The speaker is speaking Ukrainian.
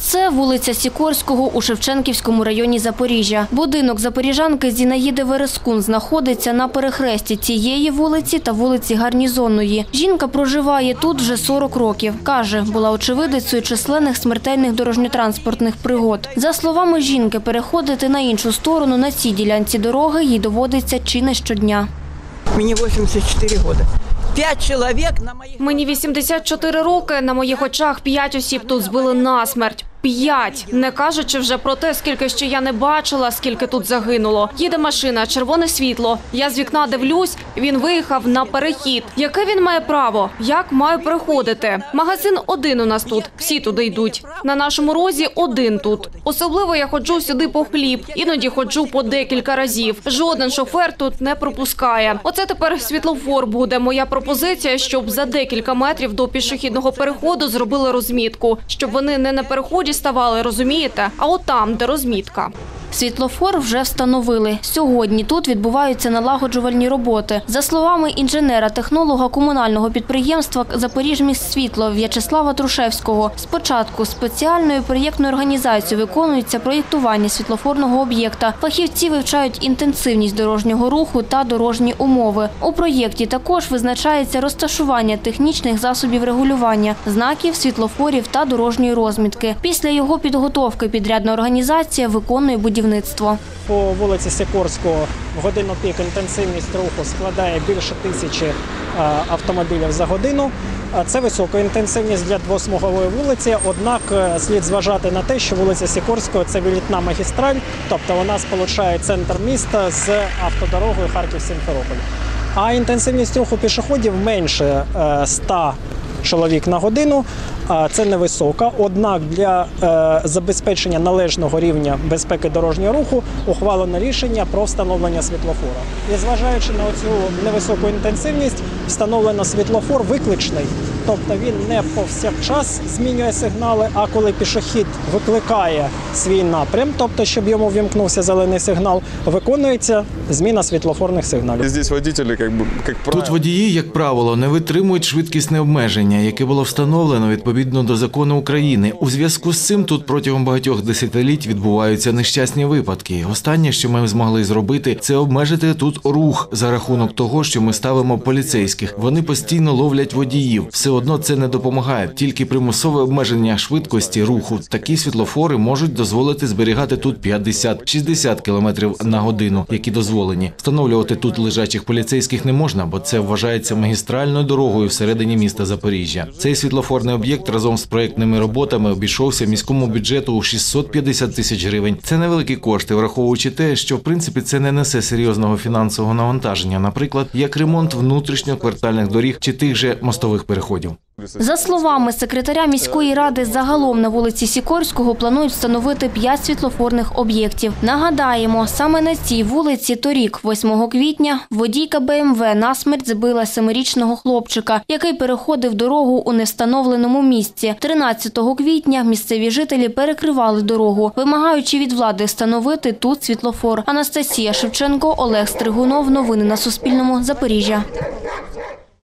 Це вулиця Сікорського у Шевченківському районі Запоріжжя. Будинок запоріжанки Зінаїди Верескун знаходиться на перехресті цієї вулиці та вулиці Гарнізонної. Жінка проживає тут вже 40 років. Каже, була очевидицею численних смертельних дорожньо-транспортних пригод. За словами жінки, переходити на іншу сторону на цій ділянці дороги їй доводиться чи не щодня. Мені 84 роки. 5 чоловік на моїх... Мені 84 роки, на моїх очах 5 осіб тут збили насмерть. 5. Не кажучи вже про те, скільки ще я не бачила, скільки тут загинуло. Їде машина, червоне світло. Я з вікна дивлюсь, він виїхав на перехід. Яке він має право? Як має переходити? Магазин один у нас тут, всі туди йдуть. На нашому розі один тут. Особливо я ходжу сюди по хліб, іноді ходжу по декілька разів. Жоден шофер тут не пропускає. Оце тепер світлофор буде. Моя пропозиція, щоб за декілька метрів до пішохідного переходу зробили розмітку, щоб вони не на переході ставали, розумієте? А от там, де розмітка. Світлофор вже встановили. Сьогодні тут відбуваються налагоджувальні роботи. За словами інженера-технолога комунального підприємства «Запоріжміськсвітло» В'ячеслава Трушевського, спочатку спеціальною проєктною організацією виконується проєктування світлофорного об'єкта. Фахівці вивчають інтенсивність дорожнього руху та дорожні умови. У проєкті також визначається розташування технічних засобів регулювання, знаків, світлофорів та дорожньої розмітки. Після його підготовки підрядна організація виконує будівництво. По вулиці Сікорського в годину пік інтенсивність руху складає більше 1000 автомобілів за годину. Це висока інтенсивність для двосмугової вулиці, однак слід зважати на те, що вулиця Сікорського – це вилітна магістраль, тобто вона сполучає центр міста з автодорогою Харків-Сімферополь. А інтенсивність руху пішоходів менше 100 чоловік на годину. Це невисока, однак для забезпечення належного рівня безпеки дорожнього руху ухвалено рішення про встановлення світлофора. І зважаючи на цю невисоку інтенсивність, встановлено світлофор викличний, тобто він не повсякчас змінює сигнали, а коли пішохід викликає свій напрям, тобто щоб йому ввімкнувся зелений сигнал, виконується зміна світлофорних сигналів. Тут водії, як правило, не витримують швидкісне обмеження, яке було встановлено відповідно до закону України. У зв'язку з цим тут протягом багатьох десятиліть відбуваються нещасні випадки. Останнє, що ми змогли зробити, це обмежити тут рух за рахунок того, що ми ставимо поліцейських. Вони постійно ловлять водіїв. Все одно це не допомагає. Тільки примусове обмеження швидкості руху. Такі світлофори можуть дозволити зберігати тут 50-60 км на годину, які дозволені. Встановлювати тут лежачих поліцейських не можна, бо це вважається магістральною дорогою всередині міста Запоріжжя. Цей світлофорний об'єкт разом з проєктними роботами обійшовся міському бюджету у 650 тисяч гривень. Це невеликі кошти, враховуючи те, що в принципі це не несе серйозного фінансового навантаження, наприклад, як ремонт внутрішньоквартальних доріг чи тих же мостових переходів. За словами секретаря міської ради, загалом на вулиці Сікорського планують встановити 5 світлофорних об'єктів. Нагадаємо, саме на цій вулиці торік, 8 квітня, водійка БМВ насмерть збила 7-річного хлопчика, який переходив дорогу у невстановленому місці. 13 квітня місцеві жителі перекривали дорогу, вимагаючи від влади встановити тут світлофор. Анастасія Шевченко, Олег Стригунов. Новини на Суспільному. Запоріжжя.